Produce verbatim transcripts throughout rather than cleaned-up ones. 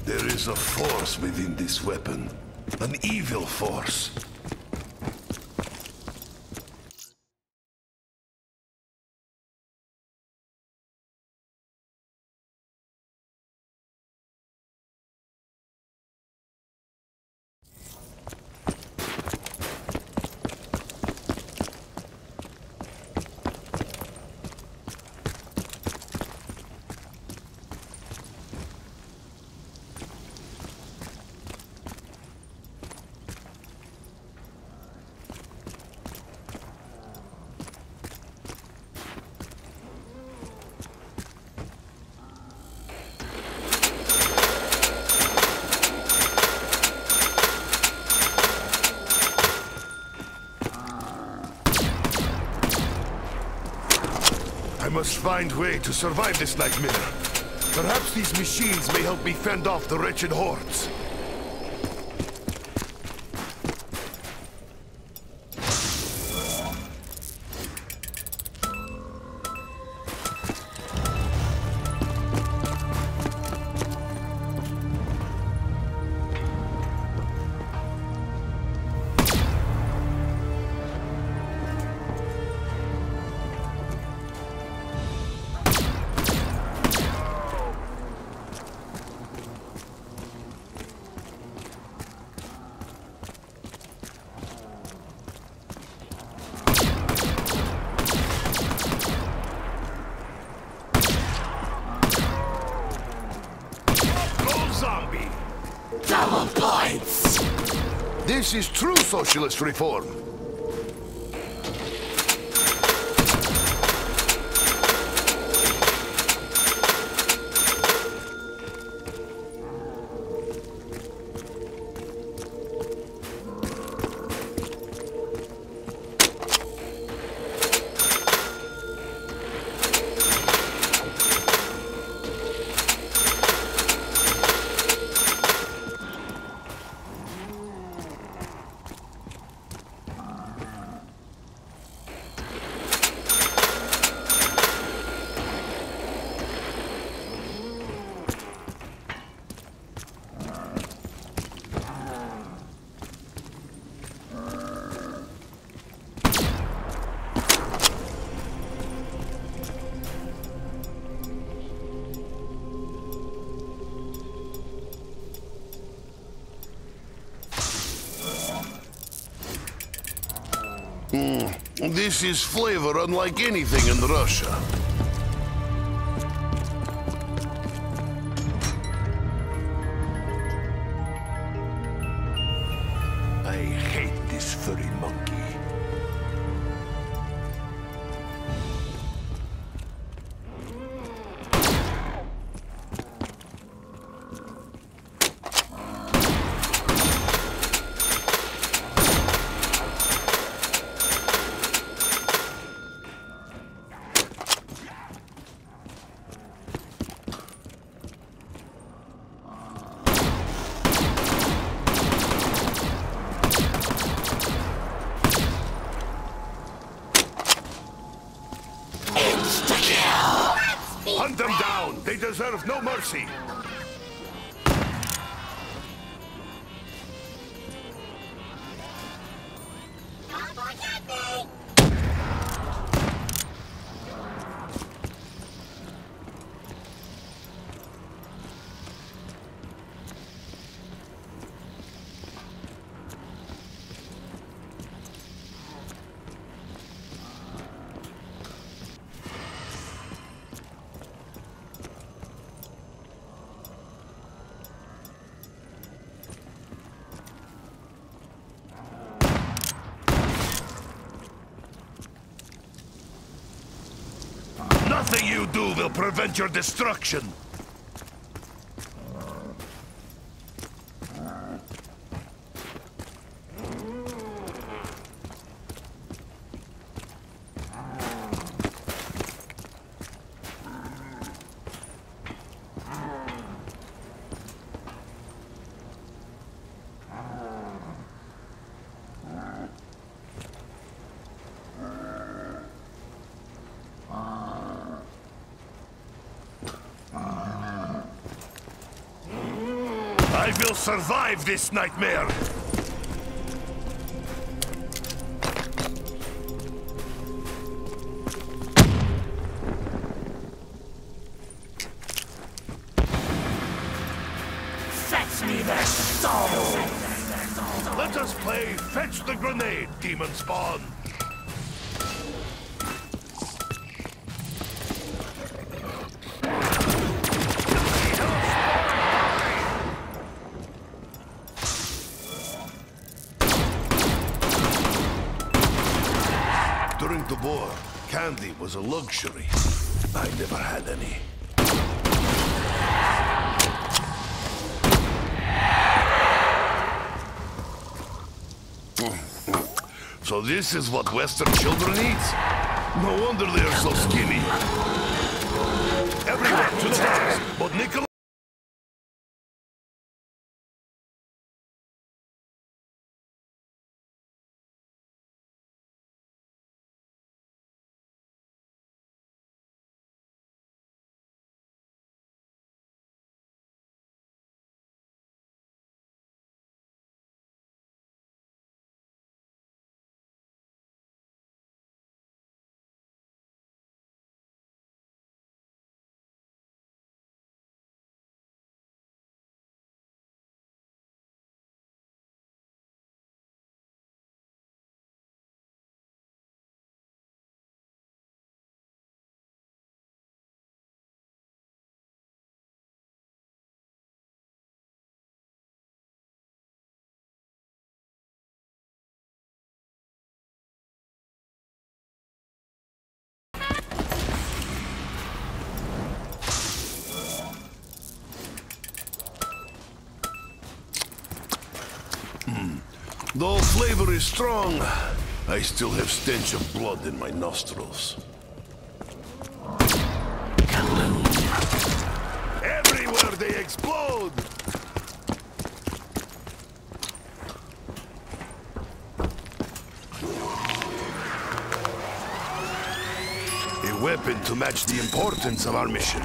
There is a force within this weapon. An evil force. I must find a way to survive this nightmare. Perhaps these machines may help me fend off the wretched hordes. Zombie! Double points! This is true socialist reform. Mm, this is flavor unlike anything in Russia. I hate this furry monkey. Hunt them down! They deserve no mercy! Nothing you do will prevent your destruction! will survive this nightmare. Fetch me their soul! Let us play Fetch the Grenade, Demon Spawn. During the war, candy was a luxury. I never had any. So this is what Western children eat? No wonder they are so skinny. Everywhere to the box, but Nikolai... Though flavor is strong, I still have stench of blood in my nostrils. Everywhere they explode! A weapon to match the importance of our mission.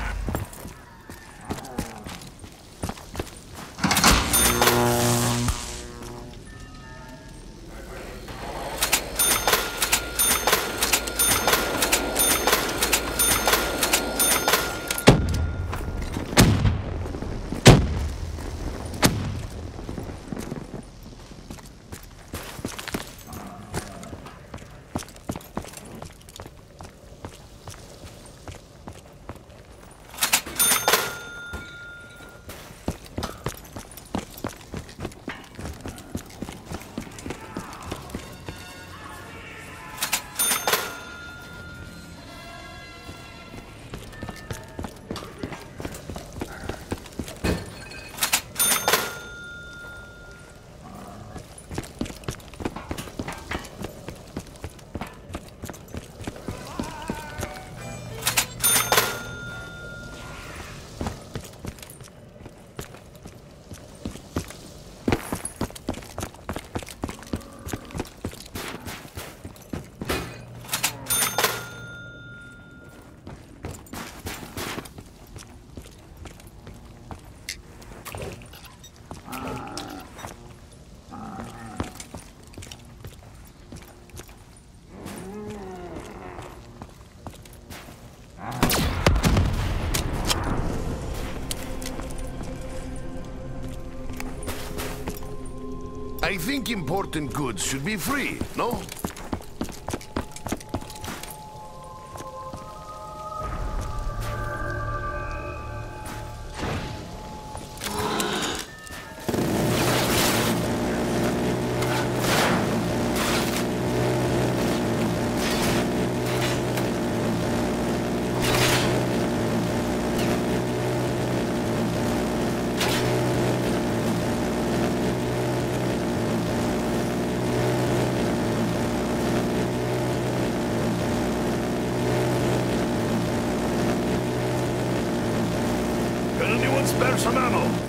I think important goods should be free, no? Anyone spare some ammo?